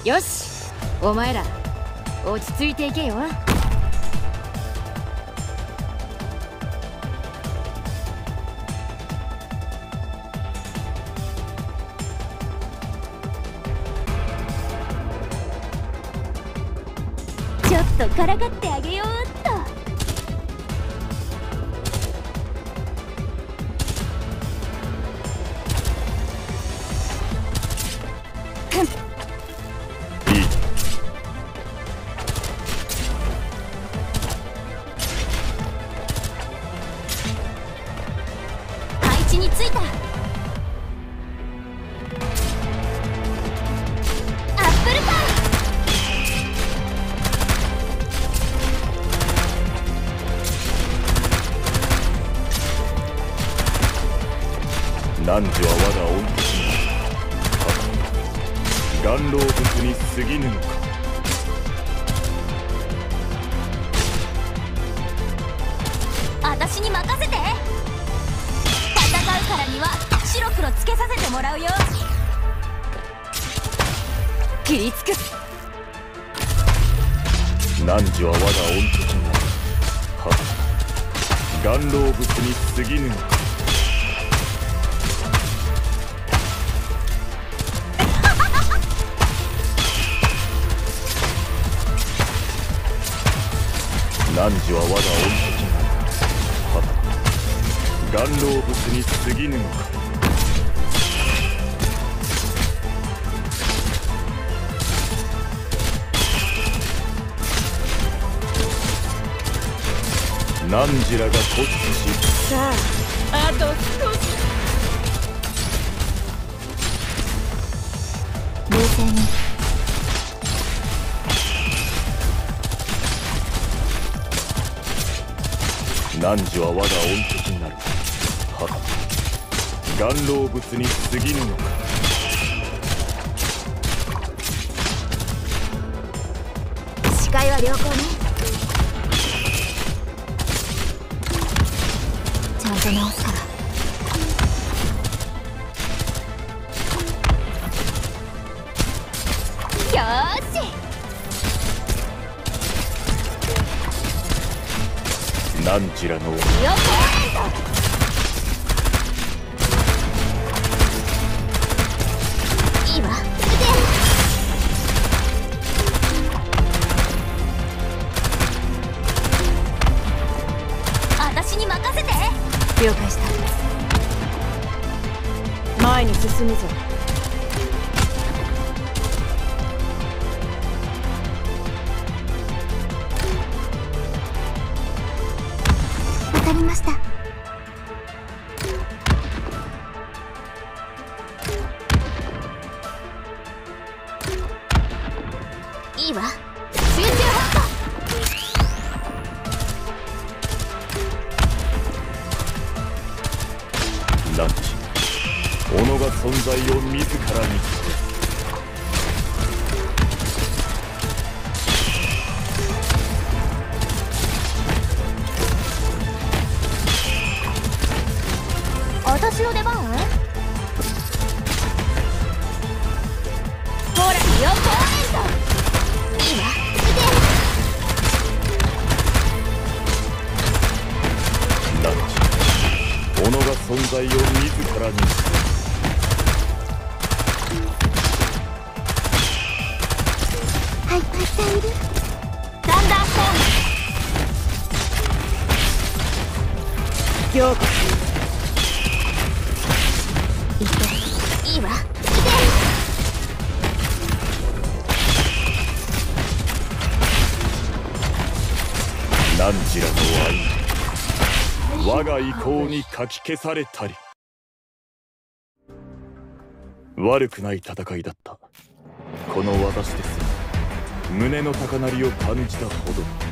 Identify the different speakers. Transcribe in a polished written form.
Speaker 1: よし、お前ら落ち着いていけよ。
Speaker 2: ちょっとからかってあげようっと。配置についた。アップルパン。
Speaker 3: 汝は我が恩人な。顔老物に過ぎぬのか。
Speaker 2: 私に任せて。戦うからには白黒つけさせてもらうよ。
Speaker 1: 切りつく。
Speaker 3: 汝は我が恩人な。顔老物に過ぎぬのか。汝は我が恩人な。顔老物に過ぎぬのか。汝らが骨死。
Speaker 1: さあ、あと少し。
Speaker 2: 冷静に。
Speaker 3: 汝は我が恩人なる。顔老物に過ぎぬのか。
Speaker 2: 視界は良好ね。ちゃんと直すから。よーし。
Speaker 3: 汝らの
Speaker 2: よこいいわ。私に任せて。
Speaker 1: 了解した。前に進むぞ。
Speaker 2: わかりました。いいわ。集中発射。
Speaker 3: 汝己が存在を自らにして。
Speaker 2: 私の出番。ほら、よこいいわ。
Speaker 3: 汝己が存在を自らにして。
Speaker 2: ハイパースタイルサンダーストーン。
Speaker 1: 了解。
Speaker 2: いいわ。
Speaker 3: 汝らの愛、我が意向にかき消されたり。悪くない戦いだった。この私ですら胸の高鳴りを感じたほど。